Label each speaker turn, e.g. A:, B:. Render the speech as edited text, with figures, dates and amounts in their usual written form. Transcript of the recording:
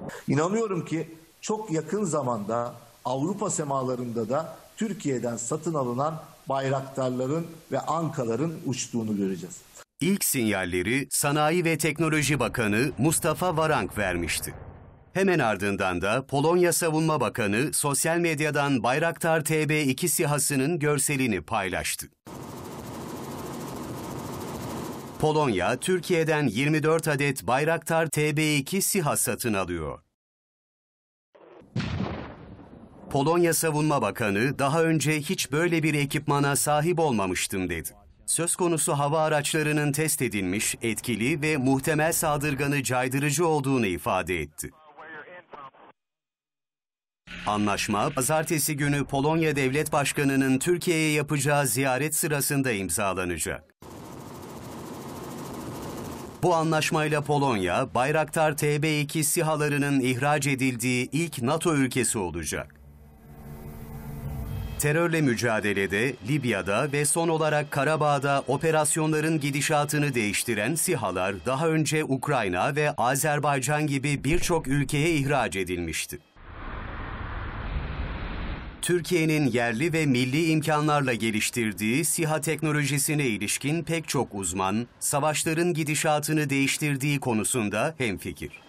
A: İnanıyorum ki çok yakın zamanda Avrupa semalarında da Türkiye'den satın alınan Bayraktarların ve Ankaların uçtuğunu göreceğiz.
B: İlk sinyalleri Sanayi ve Teknoloji Bakanı Mustafa Varank vermişti. Hemen ardından da Polonya Savunma Bakanı sosyal medyadan Bayraktar TB2 SİHA'sının görselini paylaştı. Polonya, Türkiye'den 24 adet Bayraktar TB2 SİHA satın alıyor. Polonya Savunma Bakanı daha önce hiç böyle bir ekipmana sahip olmamıştım dedi. Söz konusu hava araçlarının test edilmiş, etkili ve muhtemel saldırganı caydırıcı olduğunu ifade etti. Anlaşma, pazartesi günü Polonya Devlet Başkanı'nın Türkiye'ye yapacağı ziyaret sırasında imzalanacak. Bu anlaşmayla Polonya, Bayraktar TB2 SİHA'larının ihraç edildiği ilk NATO ülkesi olacak. Terörle mücadelede, Libya'da ve son olarak Karabağ'da operasyonların gidişatını değiştiren SİHA'lar daha önce Ukrayna ve Azerbaycan gibi birçok ülkeye ihraç edilmişti. Türkiye'nin yerli ve milli imkanlarla geliştirdiği SİHA teknolojisine ilişkin pek çok uzman, savaşların gidişatını değiştirdiği konusunda hemfikir.